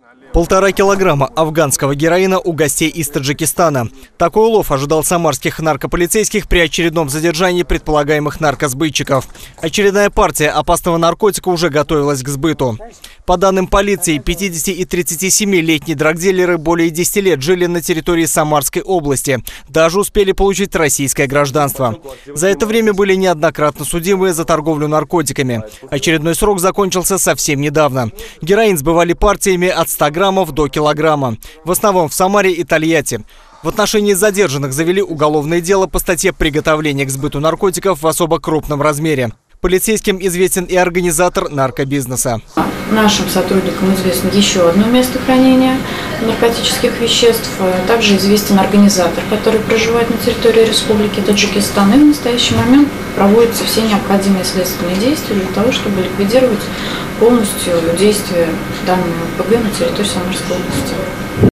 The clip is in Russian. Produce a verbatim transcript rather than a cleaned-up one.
Полтора килограмма афганского героина у гостей из Таджикистана. Такой улов ожидал самарских наркополицейских при очередном задержании предполагаемых наркосбытчиков. Очередная партия опасного наркотика уже готовилась к сбыту. По данным полиции, пятидесяти- и тридцатисемилетние драгдилеры более десяти лет жили на территории Самарской области. Даже успели получить российское гражданство. За это время были неоднократно судимые за торговлю наркотиками. Очередной срок закончился совсем недавно. Героин сбывали партиями от ста граммов до килограмма. В основном в Самаре и Тольятти. В отношении задержанных завели уголовное дело по статье «Приготовление к сбыту наркотиков в особо крупном размере». Полицейским известен и организатор наркобизнеса. Нашим сотрудникам известно еще одно место хранения наркотических веществ. Также известен организатор, который проживает на территории Республики Таджикистан. И в настоящий момент проводятся все необходимые следственные действия для того, чтобы ликвидировать полностью действие данного ПГ на территории Самарской области.